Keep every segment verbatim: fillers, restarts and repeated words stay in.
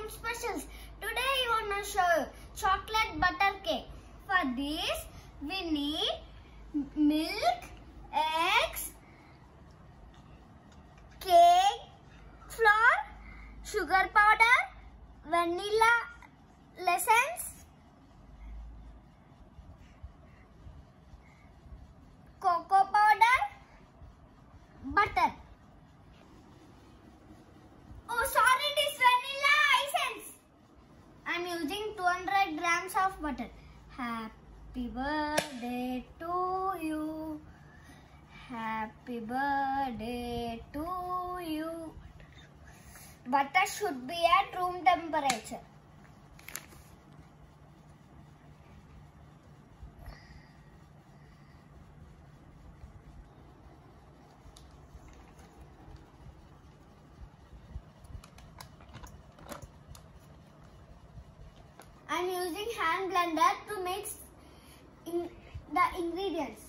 home specials. Today I want to show you chocolate butter cake. For this we need milk, eggs, cake flour, sugar powder, vanilla essence, cocoa powder, butter. Oh, sorry, it is vanilla essence. I am using two hundred grams of butter. Happy birthday to you. Happy birthday to you. Butter should be at room temperature. I am using hand blender to mix in the ingredients.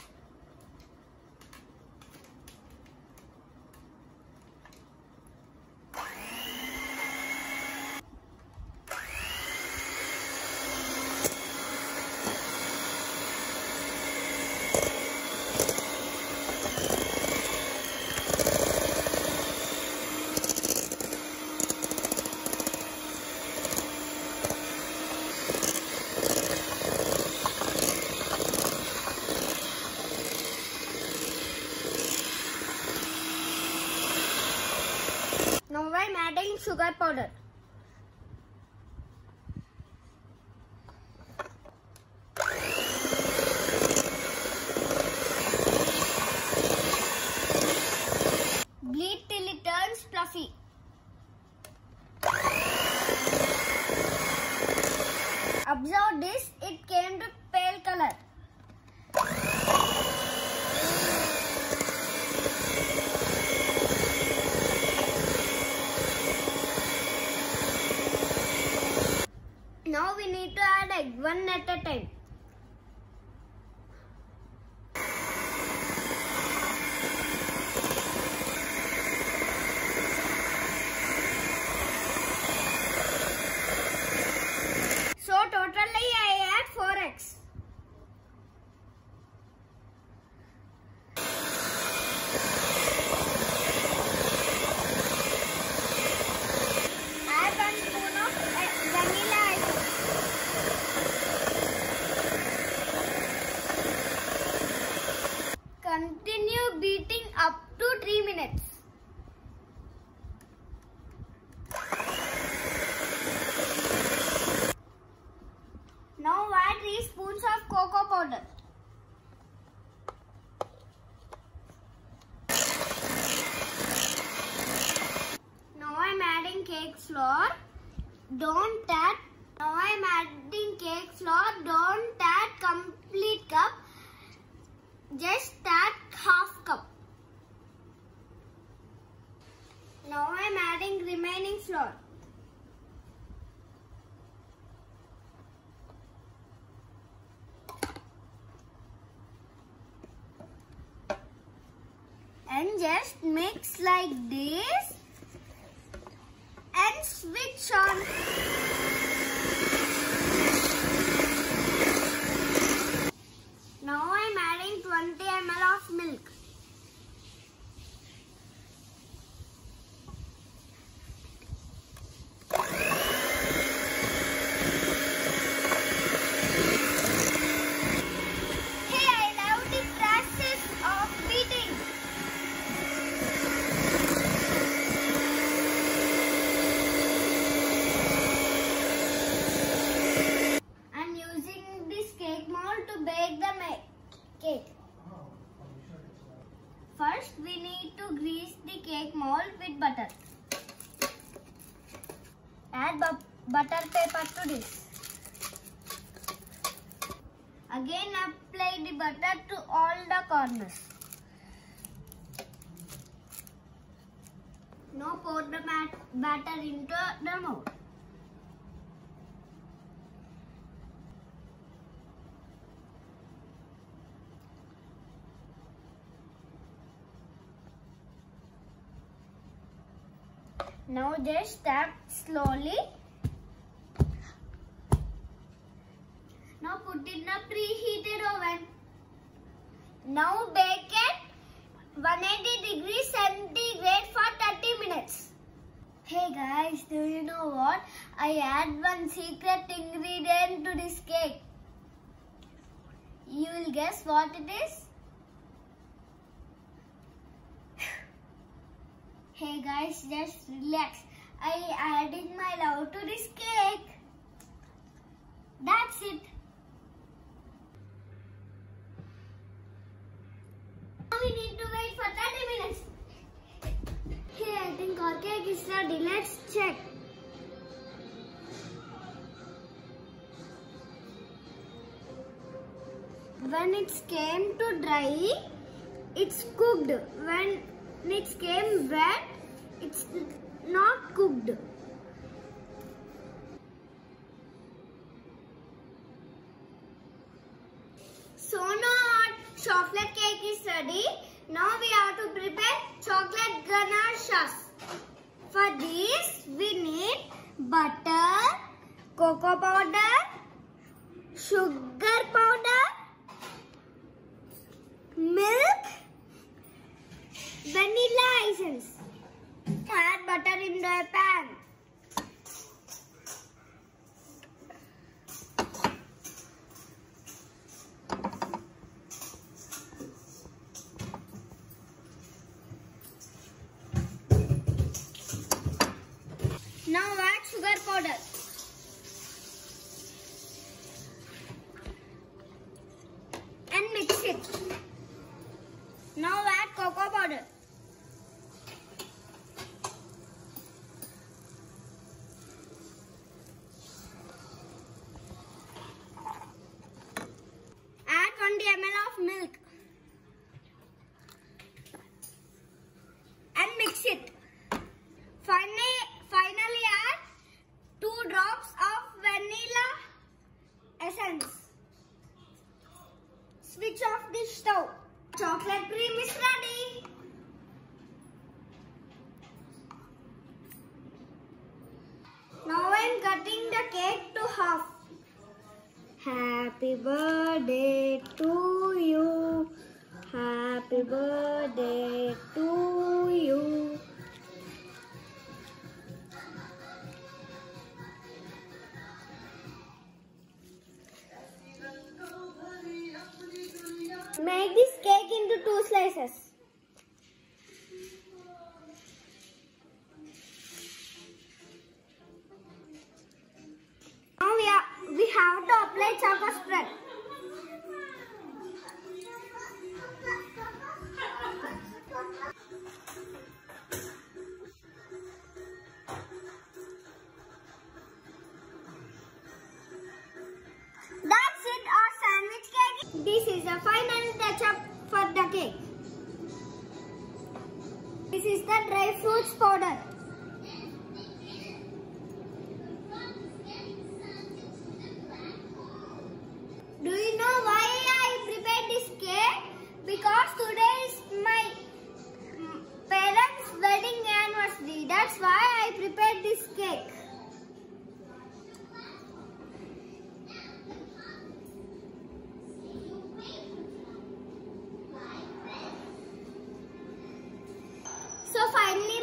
Now I am adding sugar powder. Bleed till it turns fluffy. Observe this, it came to pale color. Now we need to add egg one at a time. So totally I add four eggs. Add one spoon of vanilla essence. Continue beating up to three minutes. Now add three spoons of cocoa powder. Now I am adding cake flour. Don't add. Now I am adding cake flour. Don't add complete cup. Just add half cup. Now I am adding remaining flour. And just mix like this and switch on. Now I am adding twenty milliliters of milk. Hey, I love the process of beating. I am using this cake mold to bake the cake. First, we need to grease the cake mold with butter. Add bu butter paper to this. Again, apply the butter to all the corners. Now pour the batter into the mold. Now just tap slowly. Now put in the preheated oven. Now bake it one hundred eighty degrees centigrade for thirty minutes. Hey guys, do you know what? I add one secret ingredient to this cake. You will guess what it is? Hey guys, just relax. I adding my love to this cake. That's it. Now we need to wait for thirty minutes. Hey, I think our cake is ready. Let's check. When it came to dry, it's cooked. When it came wet, it's not cooked. So now our chocolate cake is ready. Now we have to prepare chocolate ganache sauce. For this we need butter, cocoa powder, sugar powder, milk, vanilla essence. Add butter in the pan. Now add sugar powder. And mix it. Now add cocoa powder. Add twenty milliliters of milk. And mix it. Finally, finally add two drops of vanilla essence. Switch off the stove. Chocolate cream is ready. Now I am cutting the cake to half. Happy birthday to you. Happy birthday to you. Make this cake into two slices. Now we, are, we have to apply chocolate spread. That's it, our sandwich cake. This is the final touch up for the cake. This is the dry fruits powder. Do you know why I prepared this cake? Because today is my parents' wedding anniversary. That's why I prepared this cake. So finally